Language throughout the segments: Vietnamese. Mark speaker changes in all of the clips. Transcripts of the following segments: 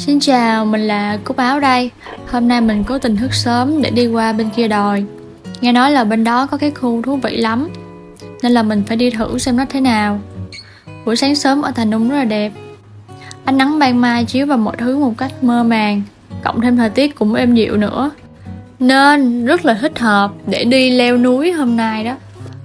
Speaker 1: Xin chào, mình là Cúc Áo đây. Hôm nay mình cố tình thức sớm để đi qua bên kia đồi. Nghe nói là bên đó có cái khu thú vị lắm, nên là mình phải đi thử xem nó thế nào. Buổi sáng sớm ở Thành Nung rất là đẹp. Ánh nắng ban mai chiếu vào mọi thứ một cách mơ màng, cộng thêm thời tiết cũng êm dịu nữa, nên rất là thích hợp để đi leo núi hôm nay đó.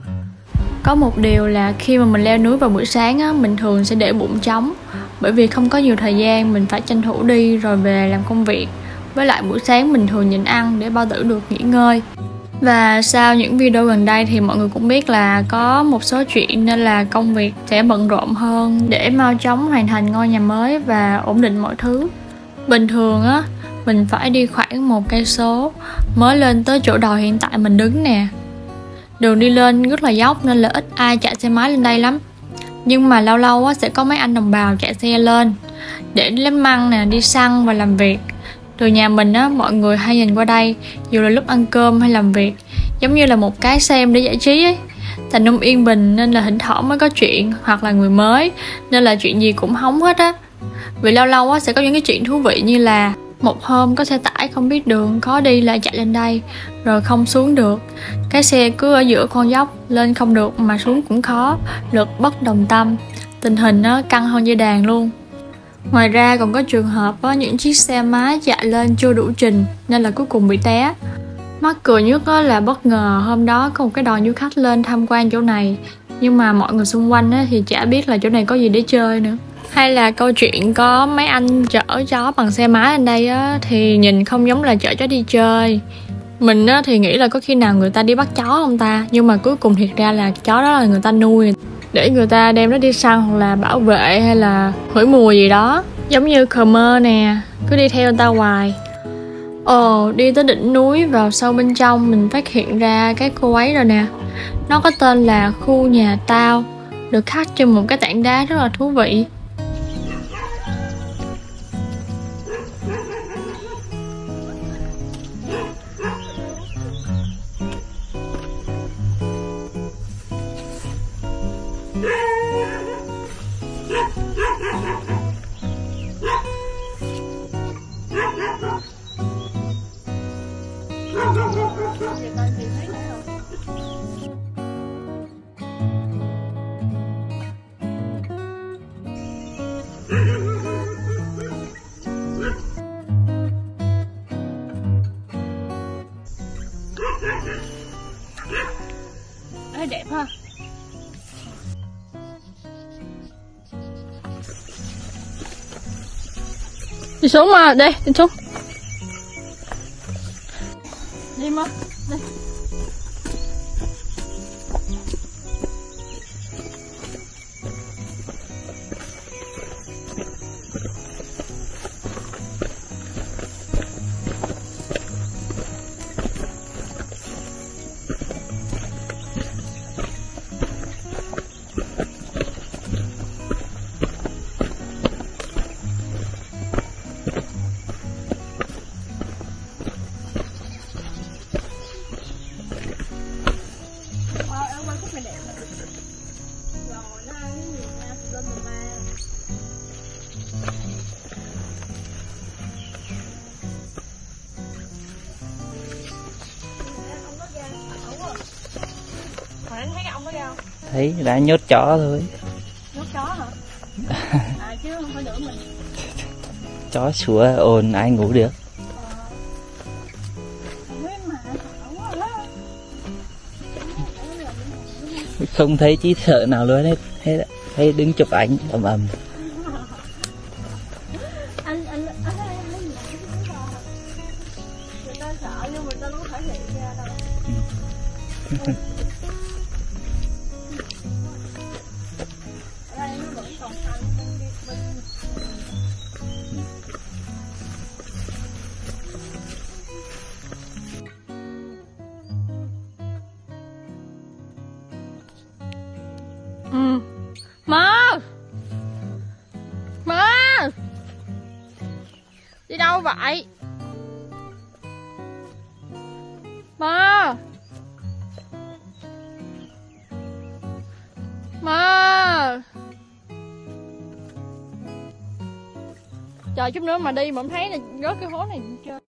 Speaker 1: Có một điều là khi mà mình leo núi vào buổi sáng á, mình thường sẽ để bụng trống, bởi vì không có nhiều thời gian, mình phải tranh thủ đi rồi về làm công việc. Với lại buổi sáng mình thường nhịn ăn để bao tử được nghỉ ngơi. Và sau những video gần đây thì mọi người cũng biết là có một số chuyện nên là công việc sẽ bận rộn hơn để mau chóng hoàn thành ngôi nhà mới và ổn định mọi thứ. Bình thường á, mình phải đi khoảng 1 cây số mới lên tới chỗ đồi hiện tại mình đứng nè. Đường đi lên rất là dốc nên là ít ai chạy xe máy lên đây lắm. Nhưng mà lâu lâu á, sẽ có mấy anh đồng bào chạy xe lên để lấy măng nè, đi săn và làm việc. Từ nhà mình á, mọi người hay nhìn qua đây dù là lúc ăn cơm hay làm việc, giống như là một cái xem để giải trí ấy. Thành Nung yên bình nên là thỉnh thoảng mới có chuyện, hoặc là người mới nên là chuyện gì cũng hóng hết á. Vì lâu lâu á, sẽ có những cái chuyện thú vị như là một hôm có xe tải không biết đường, khó đi lại chạy lên đây rồi không xuống được. Cái xe cứ ở giữa con dốc, lên không được mà xuống cũng khó, lực bất đồng tâm. Tình hình nó căng hơn dây đàn luôn. Ngoài ra còn có trường hợp có những chiếc xe máy chạy lên chưa đủ trình nên là cuối cùng bị té. Mắc cười nhất là bất ngờ hôm đó có một cái đoàn du khách lên tham quan chỗ này, nhưng mà mọi người xung quanh thì chả biết là chỗ này có gì để chơi nữa. Hay là câu chuyện có mấy anh chở chó bằng xe máy lên đây á, thì nhìn không giống là chở chó đi chơi. Mình á, thì nghĩ là có khi nào người ta đi bắt chó không ta, nhưng mà cuối cùng thiệt ra là chó đó là người ta nuôi để người ta đem nó đi săn hoặc là bảo vệ hay là hửi mùi gì đó. Giống như Khmer nè, cứ đi theo người ta hoài. Đi tới đỉnh núi vào sâu bên trong mình phát hiện ra cái cô ấy rồi nè. Nó có tên là khu nhà Tao, được khắc trên một cái tảng đá rất là thú vị. Đẹp ha. Đi xuống mà, đây, đi xuống. Đi mà, đây.
Speaker 2: Thấy đã nhốt chó thôi.
Speaker 1: Nhốt chó hả? Chứ không phải nữa mình.
Speaker 2: Chó sủa ồn ai ngủ được. Không thấy chí thợ nào luôn hết. Thấy đứng chụp ảnh ầm ầm.
Speaker 1: Người ta sợ nhưng mà ta không thể hiện ra đâu. Ở đây nó vẫn còn xanh bên. Mơ đi đâu vậy Mơ? Mơ Chờ chút nữa mà đi mà không thấy là rớt cái hố này chưa.